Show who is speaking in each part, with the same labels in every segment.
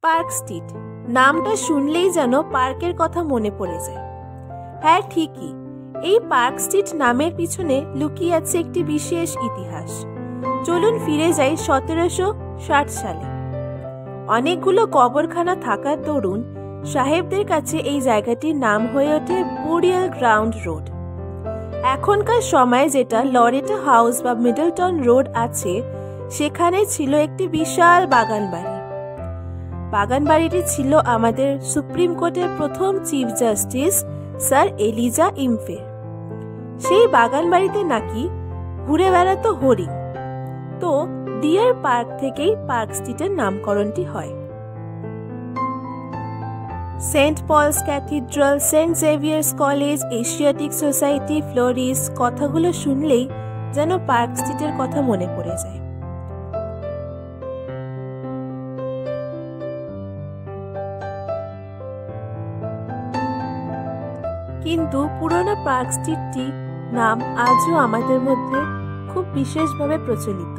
Speaker 1: Park street নামটা শুনলেই যেন পার্কের কথা মনে পড়ে যায়। হ্যাঁ ঠিকই, এই পার্ক স্ট্রিট নামের পিছনে লুকিয়ে আছে একটি বিশেষ ইতিহাস। চলুন ফিরে যাই 1760 সালে। অনেকগুলো কবরখানা থাকার দরুন সাহেবদের কাছে এই জায়গাটির নাম হয়ে ওঠে বুরিয়াল গ্রাউন্ড রোড। এখনকার সময় যেটা লরেটা হাউস বা মিডলটন রোড আছে, সেখানে ছিল একটি বিশাল বাগান বাড়ি। বাগান বাড়িটি ছিল আমাদের সুপ্রিম কোর্টের প্রথম চিফ জাস্টিস স্যার এলিজা ইমফের। সেই বাগান বাড়িতে নাকি ঘুরে বেড়াতো হরিণ। তো ডিয়ার পার্ক থেকেই পার্ক স্ট্রিটের নামকরণটি হয়। Saint Paul's Cathedral, Saint Xavier's College, Asiatic Society, Flurys কথাগুলো শুনলেই যেন পার্ক স্ট্রিটের কথা মনে পড়ে যায়। কিন্তু পুরনো পার্ক স্ট্রিটটি নাম আজও আমাদের মধ্যে খুব বিশেষভাবে প্রচলিত।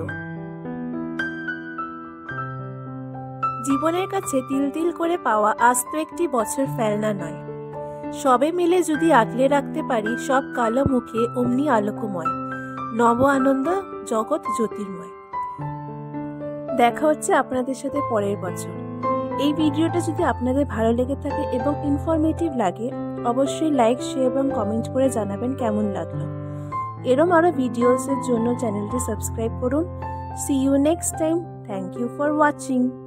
Speaker 1: জীবনের কাছে তিল তিল করে পাওয়া আস্ত একটি বছর ফেলনা নয়। সবে মিলে যদি আগলে রাখতে পারি সব কালো মুখে অমনি আলোকময়, নব আনন্দ জগৎ জ্যোতির্ময়। দেখা হচ্ছে আপনাদের সাথে পরের বছর। এই ভিডিওটা যদি আপনাদের ভালো লেগে থাকে এবং ইনফরমেটিভ লাগে, অবশ্যই লাইক, শেয়ার এবং কমেন্ট করে জানাবেন কেমন লাগলো। এরম আরো ভিডিওসের জন্য চ্যানেলটি সাবস্ক্রাইব করুন। See you next time. Thank you for watching.